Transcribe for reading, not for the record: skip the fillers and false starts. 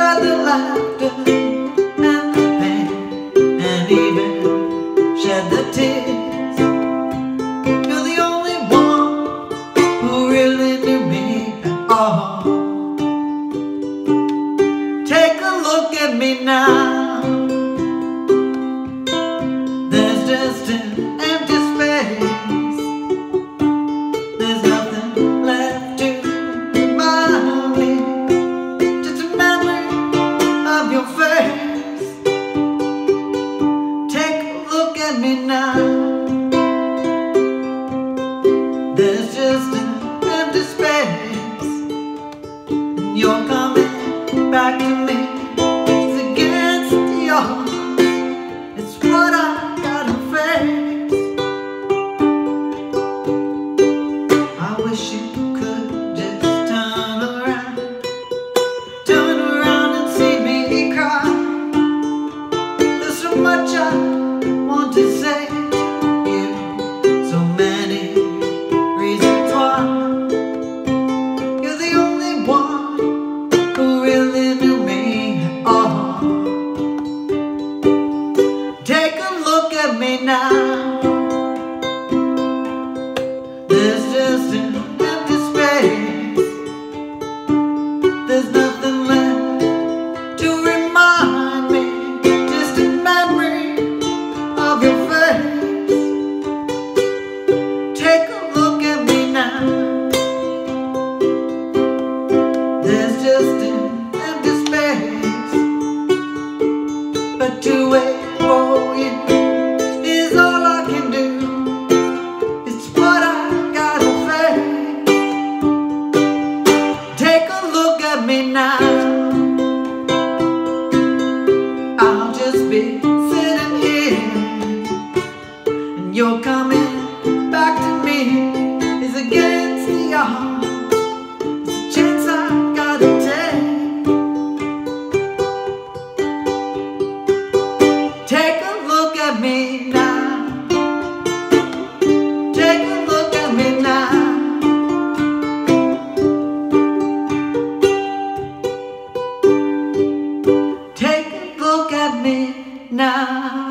Share the laughter and the pain, and even shed the tears. You're the only one who really knew me at all. Take a look at me now. There's just an empty space. There's nothing left to remind me, just a memory of your face. Take a look at me now. There's just an empty space, and you're coming back to me. It's against your heart. It's what I gotta face. I wish you could just turn around and see me cry. There's so much I want to say to you, so many reasons why. You're the only one who really knew me at all. Take a look at me now. There's just an empty space. There's nothing left to remind me, just a memory of your face. Take a look at me now. There's just an empty space, but to wait for you is all I can do. It's what I gotta face. Take a look at me now. I'll just be sitting here, and you're coming back to me. It's against the odds. It's a chance I gotta take. Take a look at me now. Take a look at me now. Take a look at me now.